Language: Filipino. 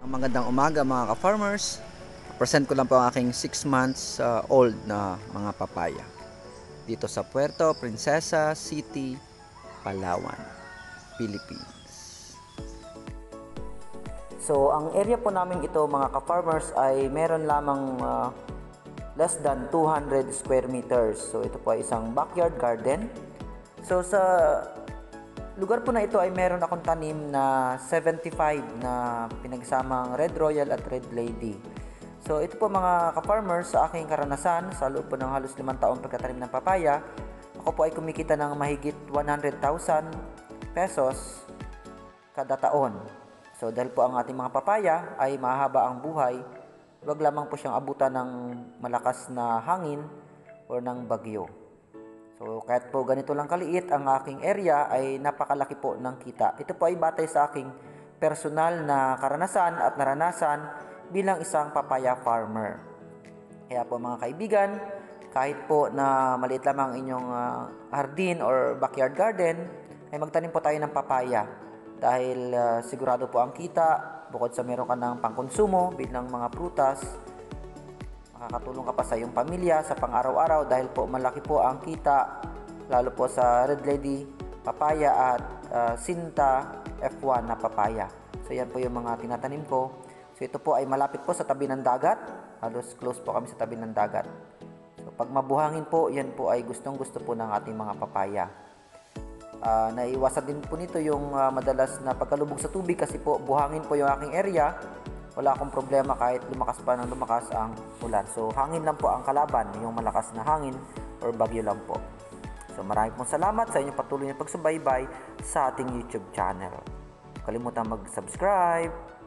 Magandang umaga mga ka-farmers. Present ko lang po ang aking 6 months old na mga papaya dito sa Puerto Princesa City, Palawan, Philippines. So ang area po namin ito mga ka-farmers ay meron lamang less than 200 square meters. So ito po ay isang backyard garden. So sa lugar po na ito ay meron akong tanim na 75 na pinagsamang Red Royal at Red Lady. So ito po mga ka-farmers, sa aking karanasan sa loob po ng halos 5 taong pagkatanim ng papaya, ako po ay kumikita ng mahigit 100,000 pesos kada taon. So dahil po ang ating mga papaya ay mahaba ang buhay, wag lamang po siyang abutan ng malakas na hangin o ng bagyo. So kahit po ganito lang kaliit ang aking area ay napakalaki po ng kita. Ito po ay batay sa aking personal na karanasan at naranasan bilang isang papaya farmer. Kaya po mga kaibigan, kahit po na maliit lamang inyong hardin or backyard garden, ay magtanim po tayo ng papaya. Dahil sigurado po ang kita, bukod sa meron ka ng pangkonsumo bilang mga prutas, makakatulong ka pa sa iyong pamilya sa pang-araw-araw dahil po malaki po ang kita lalo po sa Red Lady papaya at Sinta F1 na papaya. So yan po yung mga tinatanim ko. So ito po ay malapit po sa tabi ng dagat. Halos close po kami sa tabi ng dagat. So pag mabuhangin po, yan po ay gustong-gusto po ng ating mga papaya. Naiwasan din po nito yung madalas na pagkalubog sa tubig kasi po buhangin po yung aking area. Wala akong problema kahit lumakas pa ng lumakas ang ulan. So hangin lang po ang kalaban, yung malakas na hangin or bagyo lang po. So maraming pong salamat sa inyong patuloy na pagsubaybay sa ating YouTube channel. Kalimutan mag-subscribe,